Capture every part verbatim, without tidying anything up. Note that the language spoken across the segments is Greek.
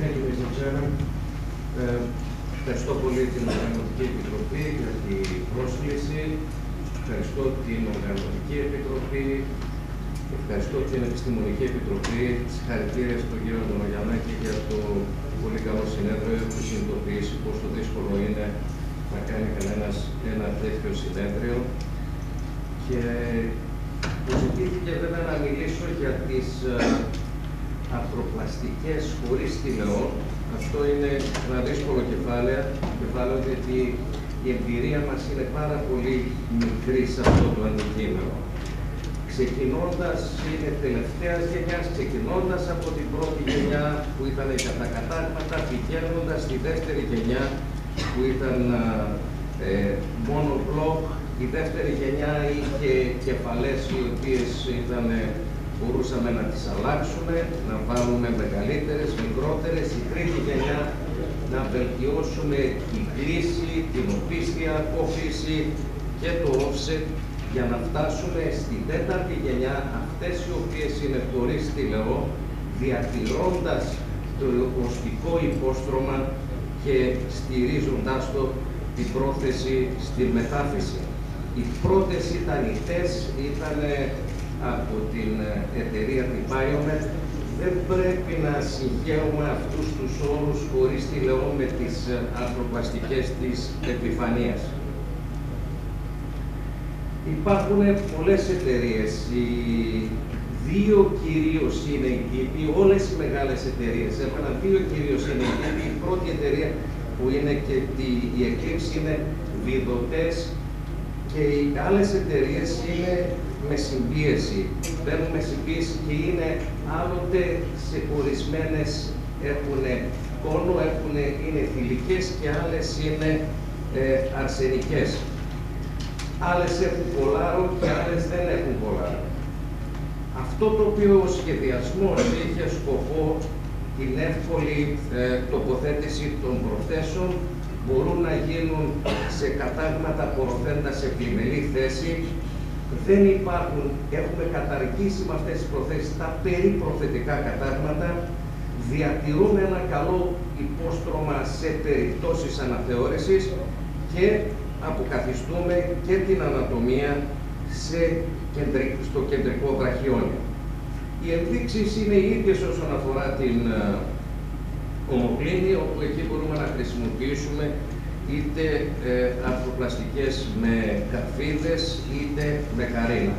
Thank you, Mister Chairman. Ε, ευχαριστώ πολύ την Οργανωτική Επιτροπή για την πρόσκληση. Ευχαριστώ την Οργανωτική Επιτροπή. Ευχαριστώ την Επιστημονική Επιτροπή. Συγχαρητήρια στον κύριο Αντωνογιαννάκη για το πολύ καλό συνέδριο. Έχω συνειδητοποιήσει πόσο δύσκολο είναι να κάνει κανένας ένα τέτοιο συνέδριο. Και μου ζητήθηκε βέβαια να μιλήσω για τις αρθροπλαστικές χωρίς τηλεό. Αυτό είναι ένα δύσκολο κεφάλαιο, κεφάλαιο γιατί η εμπειρία μας είναι πάρα πολύ μικρή σε αυτό το αντικείμενο. Ξεκινώντας, είναι τελευταίας γενιάς, ξεκινώντας από την πρώτη γενιά που ήταν για τα κατάγματα, πηγαίνοντας στη δεύτερη γενιά που ήταν ε, μόνο μπλοκ. Η δεύτερη γενιά είχε κεφαλές οι οποίες ήταν, μπορούσαμε να τις αλλάξουμε, να βάλουμε μεγαλύτερες, μικρότερες. Η τρίτη γενιά να βελτιώσουμε την κλίση, την οπίστια απόφυση και το offset για να φτάσουμε στην τέταρτη γενιά, αυτές οι οποίες είναι χωρίς τηλεό, διατηρώντας το οστικό υπόστρωμα και στηρίζοντάς το την πρόθεση στην μετάφυση. Οι πρώτες ιτανιτές ήταν από την εταιρεία την Biomet. Δεν πρέπει να συγχαίουμε αυτούς τους όρους χωρίς τηλεό με τις αρθροπλαστικές της επιφανείας. Υπάρχουν πολλές εταιρείες. Οι δύο κυρίως είναι οι τύποι, όλες οι μεγάλες εταιρείες. Έβαλαν δύο κυρίως είναι οι τύποι. Η πρώτη εταιρεία που είναι και η Eclipse είναι βιδωτές και οι άλλες εταιρείες είναι με συμπίεση. Παίρνουν με συμπίεση και είναι άλλοτε σε ορισμένες έχουν κόνο, έχουν, είναι θηλυκές και άλλες είναι ε, αρσενικές. Άλλες έχουν πολάρο και άλλες δεν έχουν πολάρο. Αυτό το οποίο ο σχεδιασμός είχε σκοπό την εύκολη ε, τοποθέτηση των προθέσεων, μπορούν να γίνουν σε κατάγματα πορωθέντα σε πλημελή θέση. Δεν υπάρχουν, έχουμε καταργήσει με αυτές τις προθέσεις τα περιπροθετικά κατάγματα, διατηρούν ένα καλό υπόστρωμα σε περιπτώσεις αναθεώρησης και αποκαθιστούμε και την ανατομία σε κεντρικ, στο κεντρικό βραχιόνιο. Οι ενδείξεις είναι οι ίδιες όσον αφορά την uh, ομοκλίνη, όπου εκεί μπορούμε να χρησιμοποιήσουμε είτε ε, αρθροπλαστικές με καρφίδες, είτε με καρίνα.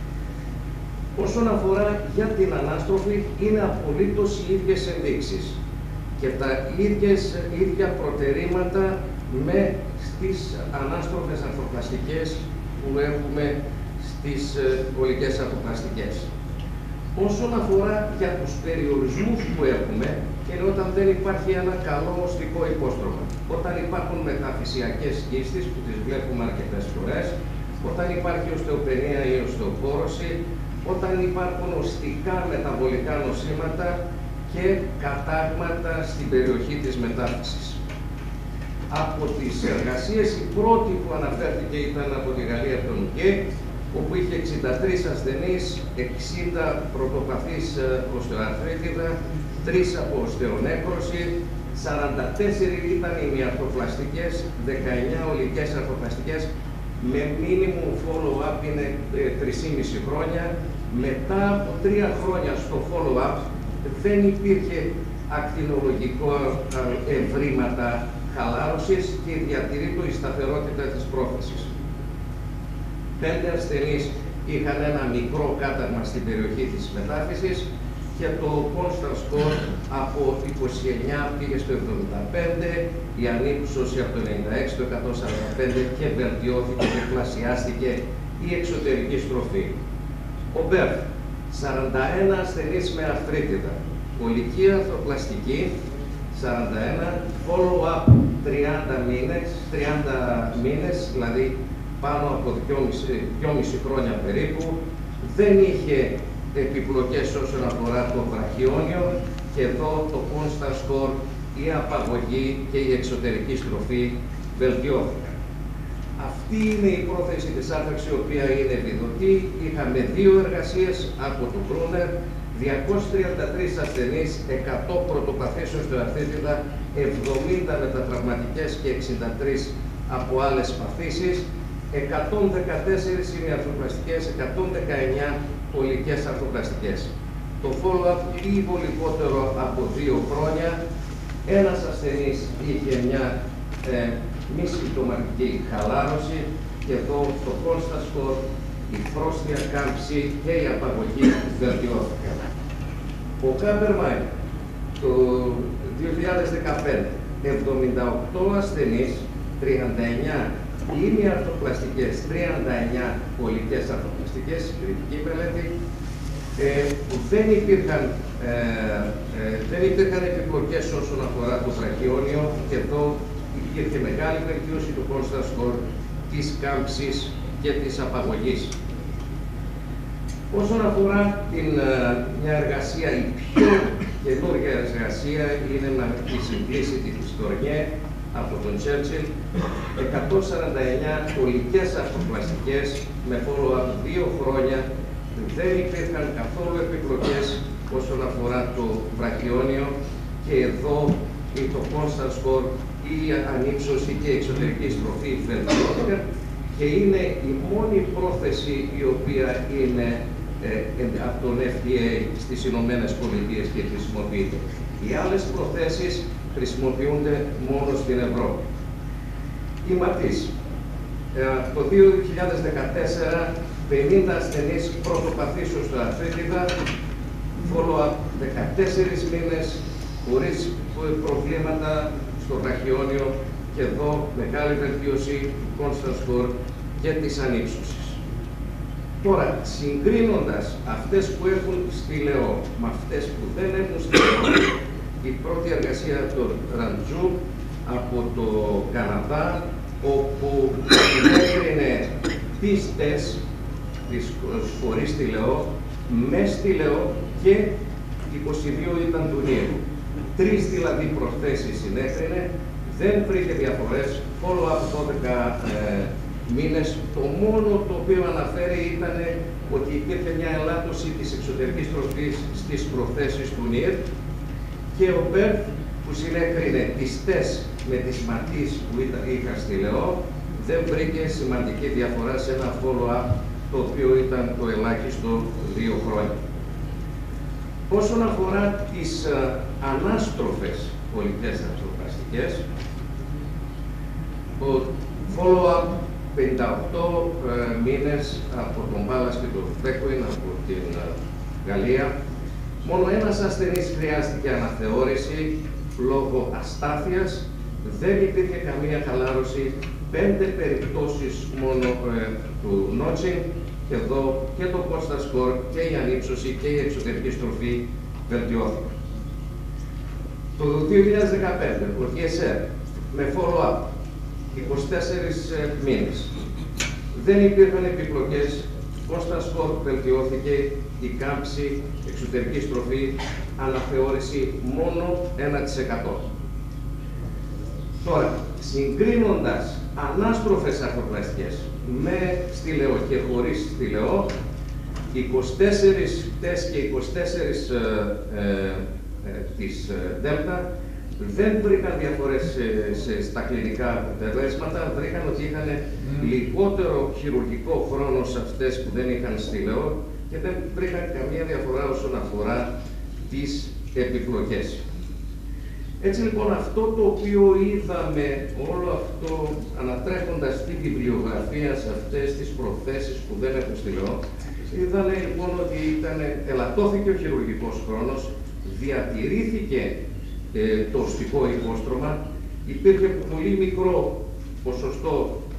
Όσον αφορά για την ανάστροφη, είναι απολύτως οι ίδιες ενδείξεις και τα ίδιες, ίδια προτερήματα με στις ανάστροφες αρθροπλαστικές που έχουμε στις ε, ολικές αρθροπλαστικές. Όσον αφορά για τους περιορισμούς που έχουμε, είναι όταν δεν υπάρχει ένα καλό οστικό υπόστρωμα. Όταν υπάρχουν μεταφυσιακές κίστες, που τις βλέπουμε αρκετές φορές, όταν υπάρχει οστεοπενία ή οστεοπόρωση, όταν υπάρχουν οστικά μεταβολικά νοσήματα και κατάγματα στην περιοχή της μετάφυσης. Από τις εργασίες, η πρώτη που αναφέρθηκε ήταν από τη Γαλλία από τον ΟΚΕ, όπου είχε εξήντα τρεις ασθενείς, εξήντα πρωτοπαθείς οστεοαρθρίτιδα, τρεις από οστεονέκρωση, σαράντα τέσσερις ήταν οι μυαρθροπλαστικές, δεκαεννιά ολικές αρθροπλαστικές, με minimum follow-up είναι τρία και μισό χρόνια. Μετά από τρία χρόνια στο follow-up δεν υπήρχε ακτινολογικό ευρήματα χαλάρωσης και διατηρείται η σταθερότητα της πρόθεσης. Πέντε ασθενείς είχαν ένα μικρό κάταγμα στην περιοχή της μετάφυσης και το constant score από είκοσι εννιά πήγε στο εβδομήντα πέντε, η ανύψωση από το ενενήντα έξι στο εκατόν σαράντα πέντε και βελτιώθηκε και πλασιάστηκε η εξωτερική στροφή. Ο Μπέρφ, σαράντα ένα ασθενείς με αρθρίτιδα, ολική αρθροπλαστική, σαράντα ένα, follow-up τριάντα μήνες, τριάντα μήνες, δηλαδή πάνω από δυόμισι χρόνια περίπου, δεν είχε επιπλοκές όσον αφορά το βραχιόνιο και εδώ το constant score, η απαγωγή και η εξωτερική στροφή βελτιώθηκαν. Αυτή είναι η πρόθεση της άρθραξης, η οποία είναι βιδωτή. Είχαμε δύο εργασίες από το Κρούνερ, διακόσιοι τριάντα τρεις ασθενείς, εκατό πρωτοπαθήσεων στο Αρθίτιδα, εβδομήντα μετατραυματικές και εξήντα τρεις από άλλες παθήσεις, εκατόν δεκατέσσερις ημιαρθροπλαστικές, εκατόν δεκαεννιά ολικές αρθροπλαστικές. Το follow-up λίγο λιγότερο από δύο χρόνια, ένας ασθενής είχε μια ε, μη συμπτωματική χαλάρωση και εδώ το constant score, η πρόστια κάμψη και η απαγωγή βελτιώθηκαν. Ο Κάμπερμαϊν το δύο χιλιάδες δεκαπέντε, εβδομήντα οκτώ ασθενείς, τριάντα εννιά ημιαρθροπλαστικές, τριάντα εννιά ολικές αρθροπλαστικές, κριτική μελέτη. Ε, δεν, υπήρχαν, ε, ε, δεν υπήρχαν επιπλοκές όσον αφορά το βραχιόνιο και εδώ υπήρχε μεγάλη βελτίωση του constant score, της κάμψης και της απαγωγής. Όσον αφορά την, μια εργασία, η πιο καινούργια εργασία είναι με τη Simplicity της Tournier από τον Churchill, εκατόν σαράντα εννιά ολικές αρθροπλαστικές με follow-up δύο χρόνια. Δεν υπήρχαν καθόλου επιπλοκές όσον αφορά το βραχιόνιο και εδώ το constant score, η ανύψωση και η εξωτερική στροφή βελτιώθηκαν και είναι η μόνη πρόθεση η οποία είναι ε, από τον Φ ντι έι στις Ηνωμένες Πολιτείες και χρησιμοποιείται. Οι άλλες προθέσεις χρησιμοποιούνται μόνο στην Ευρώπη. Η ματής. Ε, το δύο χιλιάδες δεκατέσσερα, πενήντα ασθενείς πρωτοπαθήσεων στο Αρθίτιδα, follow-up δεκατέσσερις μήνες, χωρίς προβλήματα στο βραχιόνιο και εδώ μεγάλη βελτίωση του constant score και της ανύψωσης. Τώρα, συγκρίνοντας αυτές που έχουν στηλεό με αυτές που δεν έχουν στηλεό, η πρώτη εργασία του Ραντζού από το Καναδά, όπου έκρινε πίστες της χωρίς στηλεό, με στηλεό και είκοσι δύο ήταν του νήου. Τρεις δηλαδή προθέσεις συνέκρινε, δεν βρήκε διαφορές, follow-up δώδεκα ε, μήνες. Το μόνο το οποίο αναφέρει ήταν ότι υπήρχε μια ελάττωση της εξωτερικής τροφής στις προθέσεις του νιρ και ο Μπέρθ που συνέκρινε τις τες με τις ματείς που είχαν στηλεό, δεν βρήκε σημαντική διαφορά σε ένα follow-up το οποίο ήταν το ελάχιστο δύο χρόνια. Όσον αφορά τις α, ανάστροφες ολικές αρθροπλαστικές, ο follow-up πενήντα οκτώ ε, μήνες από τον Μπάλας και τον Μπέκουιν από την α, Γαλλία, μόνο ένας ασθενής χρειάστηκε αναθεώρηση λόγω αστάθειας, δεν υπήρχε καμία χαλάρωση, πέντε περιπτώσεις μόνο ε, του notching και εδώ και το constant score και η ανύψωση και η εξωτερική στροφή βελτιώθηκαν. Το δύο χιλιάδες δεκαπέντε, ο τζι ες αρ με follow-up είκοσι τέσσερις μήνες. Δεν υπήρχαν επιπλοκές, constant score βελτιώθηκε, η κάμψη, εξωτερική στροφή, αναθεώρηση μόνο ένα τοις εκατό. Τώρα, συγκρίνοντας ανάστροφες αρθροπλαστικές με στηλεό και χωρίς στηλεό, είκοσι τέσσερις τες και είκοσι τέσσερις ε, ε, ε, της Δέλτα δεν βρήκαν διαφορές σε, σε, στα κλινικά αποτελέσματα, βρήκαν ότι είχαν mm. λιγότερο χειρουργικό χρόνο σε αυτές που δεν είχαν στηλεό και δεν βρήκαν καμία διαφορά όσον αφορά τις επιπλοκές. Έτσι λοιπόν αυτό το οποίο είδαμε, όλο αυτό ανατρέχοντας τη βιβλιογραφία σε αυτές τις προθέσεις που δεν έχουν στηλεό, είδαμε λοιπόν ότι ήταν, ελαττώθηκε ο χειρουργικός χρόνος, διατηρήθηκε ε, το οστικό υπόστρωμα, υπήρχε πολύ μικρό ποσοστό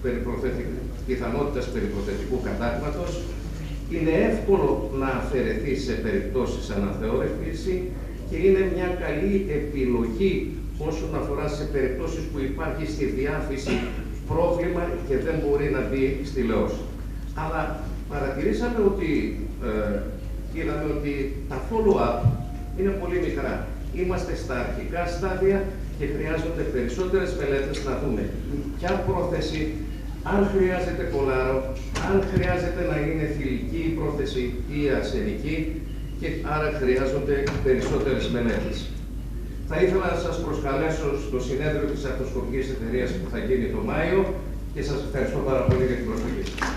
πιθανότητας περιπροθετικού κατάγματος, είναι εύκολο να αφαιρεθεί σε περιπτώσεις αναθεώρηση και είναι μια καλή επιλογή όσον αφορά σε περιπτώσεις που υπάρχει στη διάφυση πρόβλημα και δεν μπορεί να μπει στηλεός. Αλλά παρατηρήσαμε ότι, ε, είδαμε ότι τα follow-up είναι πολύ μικρά. Είμαστε στα αρχικά στάδια και χρειάζονται περισσότερες μελέτες να δούμε ποια πρόθεση, αν χρειάζεται κολάρο, αν χρειάζεται να είναι θηλυκή η πρόθεση ή ασθενική και άρα χρειάζονται περισσότερες μελέτες. Θα ήθελα να σας προσκαλέσω στο συνέδριο της ακτοσκοπικής εταιρείας που θα γίνει το Μάιο και σας ευχαριστώ πάρα πολύ για την προσοχή σας.